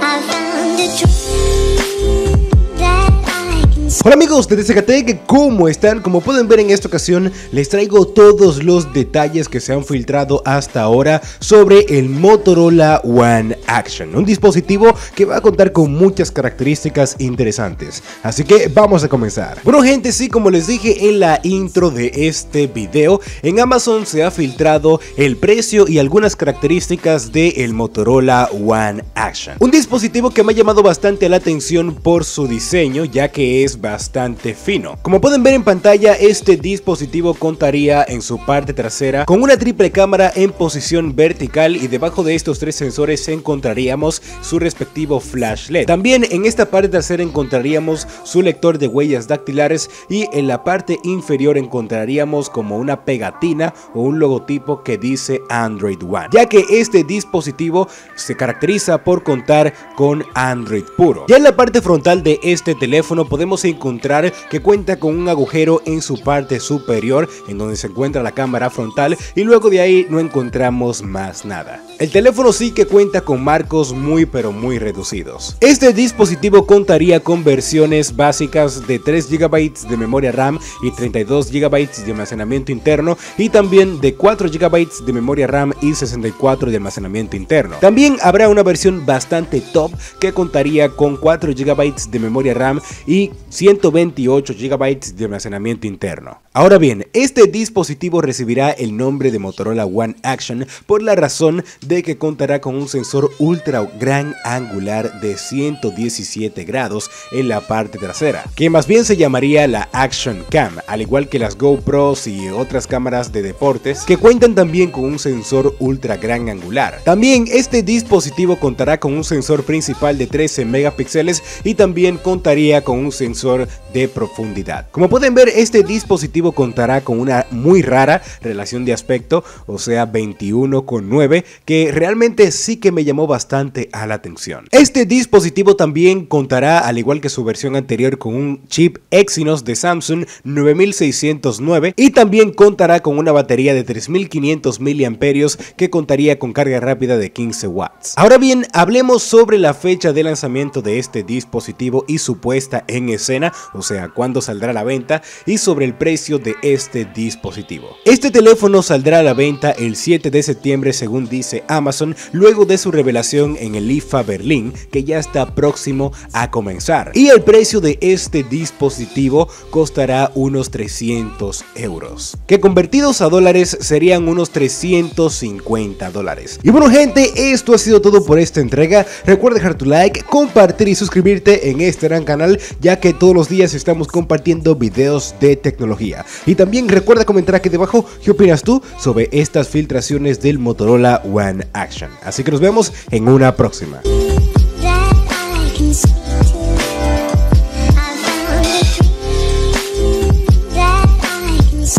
Hola amigos de Zacatec, ¿cómo están? Como pueden ver en esta ocasión les traigo todos los detalles que se han filtrado hasta ahora sobre el Motorola One Action, un dispositivo que va a contar con muchas características interesantes, así que vamos a comenzar. Bueno gente, sí, como les dije en la intro de este video, en Amazon se ha filtrado el precio y algunas características del Motorola One Action, un dispositivo que me ha llamado bastante la atención por su diseño, ya que es bastante fino. Como pueden ver en pantalla, este dispositivo contaría en su parte trasera con una triple cámara en posición vertical y debajo de estos tres sensores encontraríamos su respectivo flash LED. También en esta parte trasera encontraríamos su lector de huellas dactilares y en la parte inferior encontraríamos como una pegatina o un logotipo que dice Android One, ya que este dispositivo se caracteriza por contar con Android puro. Ya en la parte frontal de este teléfono podemos encontrar que cuenta con un agujero en su parte superior en donde se encuentra la cámara frontal y luego de ahí no encontramos más nada. El teléfono sí que cuenta con marcos muy reducidos. Este dispositivo contaría con versiones básicas de 3 GB de memoria RAM y 32 GB de almacenamiento interno y también de 4 GB de memoria RAM y 64 de almacenamiento interno. También habrá una versión bastante top que contaría con 4 GB de memoria RAM y 128 GB de almacenamiento interno. Ahora bien, este dispositivo recibirá el nombre de Motorola One Action por la razón de que contará con un sensor ultra gran angular de 117 grados en la parte trasera, que más bien se llamaría la Action Cam, al igual que las GoPros y otras cámaras de deportes que cuentan también con un sensor ultra gran angular. También este dispositivo contará con un sensor principal de 13 megapíxeles y también contaría con un sensor de profundidad. Como pueden ver, este dispositivo contará con una muy rara relación de aspecto, o sea 21:9, que realmente sí que me llamó bastante a la atención. Este dispositivo también contará, al igual que su versión anterior, con un chip Exynos de Samsung 9609 y también contará con una batería de 3500 mAh que contaría con carga rápida de 15 watts. Ahora bien, hablemos sobre la fecha de lanzamiento de este dispositivo y su puesta en escena, o sea, cuándo saldrá a la venta, y sobre el precio de este dispositivo. Este teléfono saldrá a la venta el 7 de septiembre según dice Amazon, luego de su revelación en el IFA Berlín, que ya está próximo a comenzar, y el precio de este dispositivo costará unos 300 euros, que convertidos a dólares serían unos 350 dólares. Y bueno gente, esto ha sido todo por esta entrega. Recuerda dejar tu like, compartir y suscribirte en este gran canal, ya que todos los días estamos compartiendo videos de tecnología. Y también recuerda comentar aquí debajo qué opinas tú sobre estas filtraciones del Motorola One Action. Así que nos vemos en una próxima.